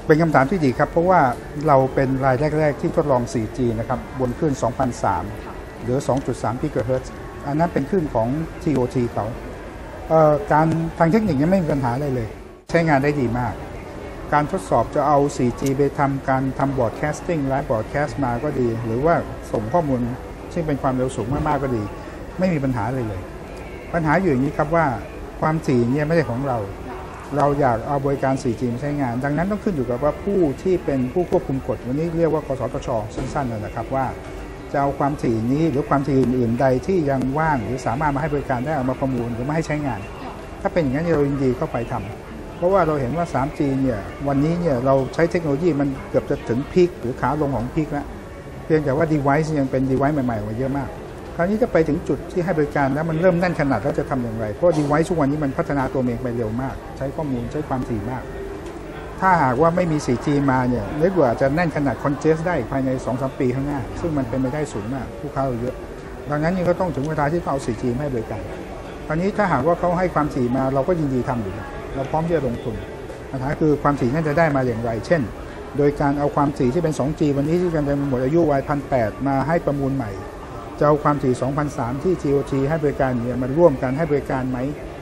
เป็นคำถามที่ดีครับเพราะว่าเราเป็นรายแรกๆที่ทดลอง 4G นะครับบนคลื่น 2,300 หรือ 2.3 กิกะเฮิรตซ์อันนั้นเป็นคลื่นของ TOT เขาการทางเทคนิคยังไม่มีปัญหาอะไรเลยใช้งานได้ดีมากการทดสอบจะเอา 4G ไปทำการทำบอร์ดแคสติ้งไลฟ์บอร์ดแคสต์มาก็ดีหรือว่าส่งข้อมูลซึ่งเป็นความเร็วสูงมากๆก็ดีไม่มีปัญหาเลยปัญหาอยู่อย่างนี้ครับว่าความถี่เนี่ยไม่ใช่ของเราอยากเอาบริการ 4G มาใช้งานดังนั้นต้องขึ้นอยู่กับว่าผู้ที่เป็นผู้ควบคุมกฎวันนี้เรียกว่ากสทช.สั้นๆนะครับว่าจะเอาความถี่นี้หรือความถี่อื่นๆใดที่ยังว่างหรือสามารถมาให้บริการได้เอามาประมูลหรือมาให้ใช้งานถ้าเป็นอย่างนั้นเรายินดีเข้าไปทำเพราะว่าเราเห็นว่า 3G เนี่ยวันนี้เนี่ยเราใช้เทคโนโลยีมันเกือบจะถึงพีคหรือขาลงของพีคแล้วเพียงแต่ว่า device ยังเป็น device ใหม่ๆมาเยอะมากคราวนี้จะไปถึงจุดที่ให้บริการแล้วมันเริ่มแน่นขนาดแล้วจะทำอย่างไรเพราะ device ทุกวันนี้มันพัฒนาตัวเองไปเร็วมากใช้ข้อมูลใช้ความถี่มากถ้าหากว่าไม่มี 4G มาเนี่ยนึกว่าจะแน่นขนาด congest ได้ภายใน 2-3 ปีข้างหน้าซึ่งมันเป็นไปได้สูงมากผู้ค้าเราเยอะดังนั้นนี่ก็ต้องถึงเวลาที่เขาเอา 4G มาให้บริการคราวนี้ถ้าหากว่าเขาให้ความถี่มาเราก็ยินดีทำอยู่เราพร้อมที่จะลงทุนปัญหาคือความถี่นั้นจะได้มาอย่างไรเช่นโดยการเอาความถี่ที่เป็น 2G วันนี้ที่กำลังหมดอายุวัย 1,800 มาให้ประมูลใหม่จะเอาความถี่ 2,300 ที่ TOT ให้บริการเนี่ยมันร่วมกันให้บริการไหม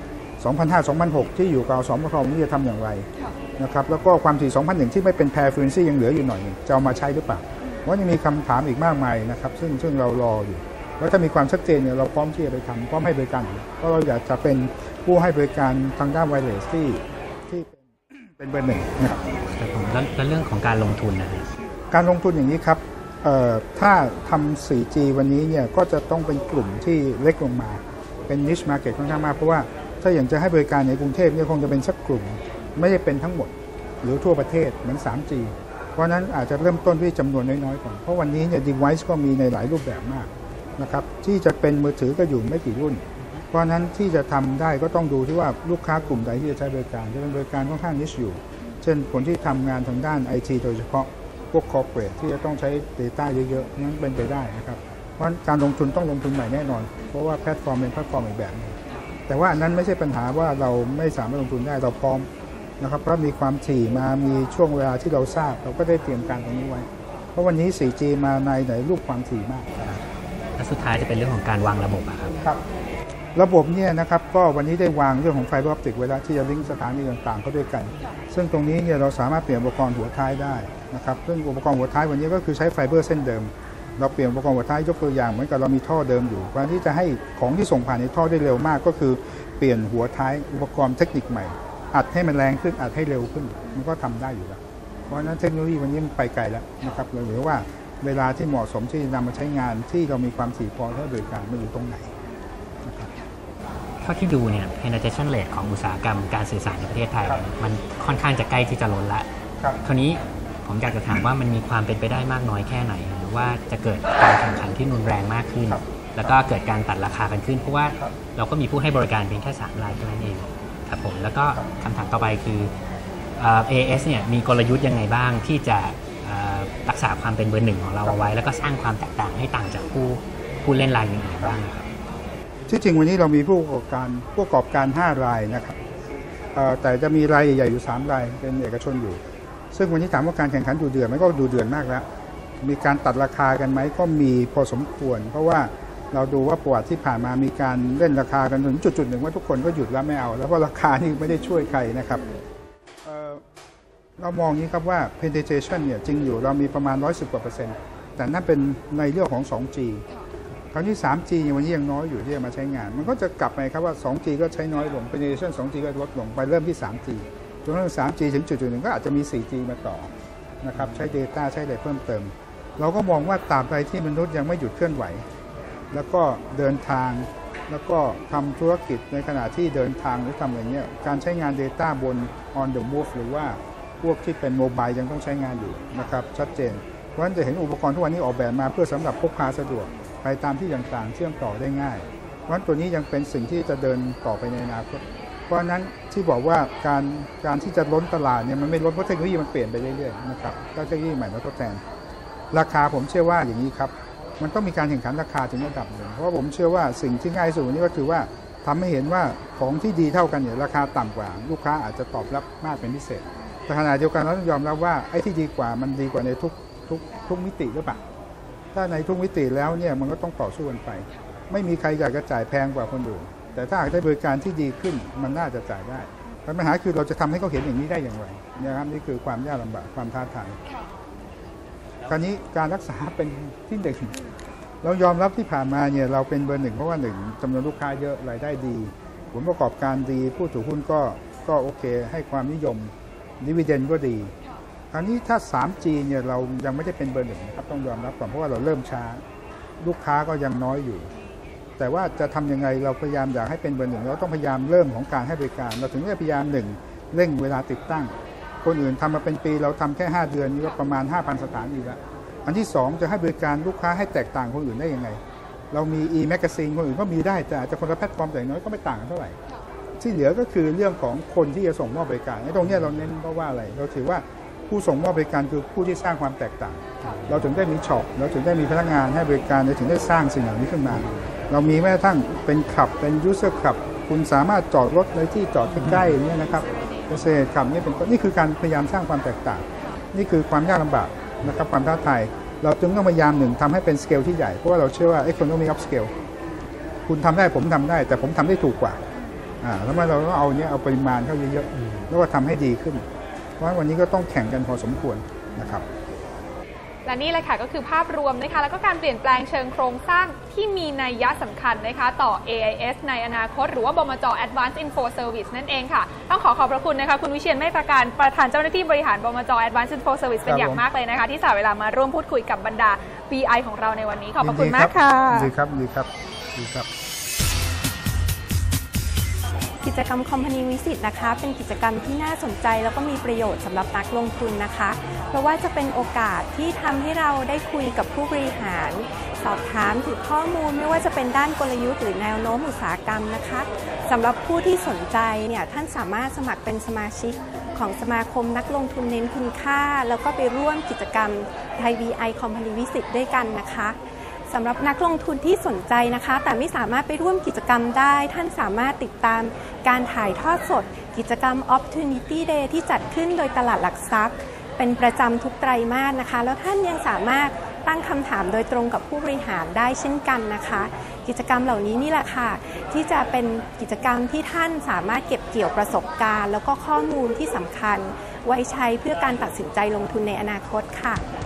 2,500 2,600 ที่อยู่กับสมทนี่จะทำอย่างไรนะครับแล้วก็ความถี่ 2,100 ที่ไม่เป็น Pair Frequency ยังเหลืออยู่หน่อยจะเอามาใช้หรือเปล่าเพราะยังมีคำถามอีกมากมายนะครับซึ่งเรารออยู่แล้วถ้ามีความชัดเจนเนี่ยเราพร้อมที่จะไปทำพร้อมให้บริการเพราะเราอยากจะเป็นผู้ให้บริการทางด้านไวเลสที่เป็นเบอร์หนึ่งนะครับแล้วเรื่องของการลงทุนนะครับการลงทุนอย่างนี้ครับถ้าทำ 4G วันนี้เนี่ยก็จะต้องเป็นกลุ่มที่เล็กลงมาเป็น niche market ค่อนข้างมากเพราะว่าถ้าอย่างจะให้บริการในกรุงเทพเนี่ยคงจะเป็นสักกลุ่มไม่ได้เป็นทั้งหมดหรือทั่วประเทศเหมือน 3G เพราะนั้นอาจจะเริ่มต้นด้วยจำนวนน้อยๆก่อนเพราะวันนี้เนี่ย device ก็มีในหลายรูปแบบมากนะครับที่จะเป็นมือถือก็อยู่ไม่กี่รุ่นเพราะนั้นที่จะทำได้ก็ต้องดูที่ว่าลูกค้ากลุ่มใดที่จะใช้บริการจะเป็นบริการค่อนข้าง niche อยู่เช่นคนที่ทำงานทางด้าน IT โดยเฉพาะพวก corporate ที่จะต้องใช้ data เยอะๆนั้นเป็นไปได้นะครับเพราะการลงทุนต้องลงทุนใหม่แน่นอนเพราะว่าแพลตฟอร์มเป็นแพลตฟอร์มอีกแบบนึงแต่ว่าอันนั้นไม่ใช่ปัญหาว่าเราไม่สามารถลงทุนได้เราพร้อมนะครับเพราะมีความถี่มามีช่วงเวลาที่เราทราบเราก็ได้เตรียมการตรงนี้ไว้เพราะวันนี้ 4G มาในรูปความถี่มากและสุดท้ายจะเป็นเรื่องของการวางระบบครับระบบเนี่ยนะครับก็วันนี้ได้วางเรื่องของไฟเบอร์ออปติกไว้แล้วที่จะลิงก์สถานีต่างๆเข้าด้วยกันซึ่งตรงนี้เนี่ยเราสามารถเปลี่ยนอุปกรณ์หัวท้ายได้นะครับซึ่งอุปกรณ์หัวท้ายวันนี้ก็คือใช้ไฟเบอร์เส้นเดิมเราเปลี่ยนอุปกรณ์หัวท้ายยกตัวอย่างเหมือนกับเรามีท่อเดิมอยู่การที่จะให้ของที่ส่งผ่านในท่อได้เร็วมากก็คือเปลี่ยนหัวท้ายอุปกรณ์เทคนิคใหม่อัดให้มันแรงขึ้นอัดให้เร็วขึ้นมันก็ทำได้อยู่แล้วเพราะฉะนั้นเทคโนโลยีวันนี้มันไปไกลแล้วนะครับหรือว่าเวลาที่เหมาะสมที่นำมาใช้งานที่เรามีความถี่พอให้บริการมันอยู่ตรงไหนเท่าที่ดูเนี่ย penetration rate ของอุตสาหกรรมการสื่อสารในประเทศไทยมันค่อนข้างจะใกล้ที่จะล้นละคราวนี้ผมอยากจะถามว่ามันมีความเป็นไปได้มากน้อยแค่ไหนหรือว่าจะเกิดการแข่งขันที่รุนแรงมากขึ้นแล้วก็เกิดการตัดราคากันขึ้นเพราะว่าเราก็มีผู้ให้บริการเพียงแค่3 รายเท่านั้นเองครับผมแล้วก็คำถามต่อไปคือ AIS เนี่ยมีกลยุทธ์ยังไงบ้างที่จะรักษาความเป็นเบอร์หนึ่งของเราเอาไว้แล้วก็สร้างความแตกต่างให้ต่างจากผู้เล่นรายอื่นๆบ้างครับที่จริงวันนี้เรามีผู้ประกอบการ5 รายนะครับแต่จะมีรายใหญ่ๆอยู่3 รายเป็นเอกชนอยู่ซึ่งวันนี้ถามว่าการแข่งขันดูเดือดมันก็ดูเดือดมากแล้วมีการตัดราคากันไหมก็มีพอสมควรเพราะว่าเราดูว่าประวัติที่ผ่านมามีการเล่นราคากันถึงจุดหนึ่งว่าทุกคนก็หยุดแล้วไม่เอาแล้วเพราะราคานี่ไม่ได้ช่วยใครนะครับเรามองนี้ครับว่า penetration เนี่ยจริงอยู่เรามีประมาณ110 กว่า%แต่นั่นเป็นในเรื่องของ 2G คราวนี้ 3G วันนี้ยังน้อยอยู่ที่จะมาใช้งานมันก็จะกลับไปครับว่า 2G ก็ใช้น้อยลง penetration 2G ก็ลดลงไปเริ่มที่ 3G จนกระทั่ง 3G ถึงจุดหนึ่งก็อาจจะมี 4G มาต่อนะครับใช้ data ใช้อะไรเพิ่มเติมเราก็มองว่าตราบใดที่มนุษย์ยังไม่หยุดเคลื่อนไหวแล้วก็เดินทางแล้วก็ทำธุรกิจในขณะที่เดินทางหรือทำอะไรเงี้ยการใช้งาน data บน on the move หรือว่าพวกที่เป็นโมบายยังต้องใช้งานอยู่นะครับชัดเจนเพราะฉะนั้นจะเห็นอุปกรณ์ทุกวันนี้ออกแบบมาเพื่อสำหรับพกพาสะดวกไปตามที่ต่างๆเชื่อมต่อได้ง่ายเพราะฉะนั้นตัวนี้ยังเป็นสิ่งที่จะเดินต่อไปในอนาคตเพราะฉะนั้นที่บอกว่าการที่จะล้นตลาดเนี่ยมันไม่ล้นเพราะเทคโนโลยีมันเปลี่ยนไปเรื่อยๆนะครับก็เทคโนโลยีใหม่มาทดแทนราคาผมเชื่อว่าอย่างนี้ครับมันต้องมีการแข่งขันราคาถึงระดับหนึ่งเพราะผมเชื่อว่าสิ่งที่ง่ายสุดนี้ก็คือว่าทำให้เห็นว่าของที่ดีเท่ากันเนี่ยราคาต่ำกว่าลูกค้าอาจจะตอบรับมากเป็นพิเศษแต่ขณะเดียวกันเราต้องยอมรับว่าไอ้ที่ดีกว่ามันดีกว่าในทุกมิติหรือเปล่าถ้าในทุกมิติแล้วเนี่ยมันก็ต้องต่อสู้กันไปไม่มีใครอยากจะจ่ายแพงกว่าคนอื่นแต่ถ้าหากได้บริการที่ดีขึ้นมันน่าจะจ่ายได้ปัญหาคือเราจะทำให้เขาเห็นอย่างนี้ได้อย่างไรนะครับนี่คือความยากลำบากความท้าทายคราวนี้การรักษาเป็นที่หนึ่งเรายอมรับที่ผ่านมาเนี่ยเราเป็นเบอร์หนึ่งเพราะว่าหนึ่งจำนวนลูกค้าเยอะรายได้ดีผลประกอบการดีผู้ถือหุ้นก็โอเคให้ความนิยมดิวิเดนด์ก็ดีคราวนี้ถ้า 3G เนี่ยเรายังไม่ได้เป็นเบอร์หนึ่งนะครับต้องยอมรับก่อนเพราะว่าเราเริ่มช้าลูกค้าก็ยังน้อยอยู่แต่ว่าจะทำยังไงเราพยายามอยากให้เป็นเบอร์หนึ่งเราต้องพยายามเริ่มของการให้บริการเราถึงได้พยายาม1เร่งเวลาติดตั้งคนอื่นทำมาเป็นปีเราทำแค่5 เดือนนี่ก็ประมาณ 5,000 สถานีแล้วอันที่2จะให้บริการลูกค้าให้แตกต่างคนอื่นได้ยังไงเรามี e-magazine คนอื่นก็มีได้แต่อาจจะคนละแพลตฟอร์มแต่น้อยก็ไม่ต่างกันเท่าไหร่ที่เหลือก็คือเรื่องของคนที่จะส่งมอบบริการตรงนี้เราเน้นเพราะว่าอะไรเราถือว่าผู้ส่งมอบบริการคือผู้ที่สร้างความแตกต่างเราถึงได้มีช็อปเราถึงได้มีพนักงานให้บริการเราถึงได้สร้างสิ่งเหล่านี้ขึ้นมาเรามีแม้กระทั่งเป็นขับเป็นยูเซอร์ขับคุณสามารถจอดรถในที่จอดใกล้ๆนี่นะครับเกษตรขับนี่คือการพยายามสร้างความแตกต่างนี่คือความยากลำบากนะครับความท้าทายเราจึงต้องพยายามทำให้เป็นสเกลที่ใหญ่เพราะว่าเราเชื่อว่า economy of scale คุณทำได้ผมทำได้แต่ผมทำได้ถูกกว่าแล้วเราต้องเอาปริมาณเข้าเยอะๆแล้วก็ทำให้ดีขึ้นเพราะวันนี้ก็ต้องแข่งกันพอสมควรนะครับและนี่เลยค่ะก็คือภาพรวมนะคะแล้วก็การเปลี่ยนแปลงเชิงโครงสร้างที่มีนัยสำคัญนะคะต่อ AIS ในอนาคตหรือว่าบมจ. Advanced Info Service นั่นเองค่ะต้องขอบพระคุณนะคะคุณวิเชียรเมฆประการประธานเจ้าหน้าที่บริหารบมจ. Advanced Info Service เป็นอย่างมากเลยนะคะที่สละเวลามาร่วมพูดคุยกับบรรดา BI ของเราในวันนี้ขอบพระคุณมากค่ะดีครับกิจกรรม Company Visit นะคะเป็นกิจกรรมที่น่าสนใจแล้วก็มีประโยชน์สำหรับนักลงทุนนะคะเพราะว่าจะเป็นโอกาสที่ทำให้เราได้คุยกับผู้บริหารสอบถามถึงข้อมูลไม่ว่าจะเป็นด้านกลยุทธ์หรือแนวโน้มอุตสาหกรรมนะคะสำหรับผู้ที่สนใจเนี่ยท่านสามารถสมัครเป็นสมาชิกของสมาคมนักลงทุนเน้นคุณค่าแล้วก็ไปร่วมกิจกรรม Thai BI Company Visit ด้วยกันนะคะสำหรับนักลงทุนที่สนใจนะคะแต่ไม่สามารถไปร่วมกิจกรรมได้ท่านสามารถติดตามการถ่ายทอดสดกิจกรรม Opportunity Day ที่จัดขึ้นโดยตลาดหลักทรัพย์เป็นประจำทุกไตรมาสนะคะแล้วท่านยังสามารถตั้งคำถามโดยตรงกับผู้บริหารได้เช่นกันนะคะกิจกรรมเหล่านี้นี่แหละค่ะที่จะเป็นกิจกรรมที่ท่านสามารถเก็บเกี่ยวประสบการณ์แล้วก็ข้อมูลที่สำคัญไว้ใช้เพื่อการตัดสินใจลงทุนในอนาคตค่ะ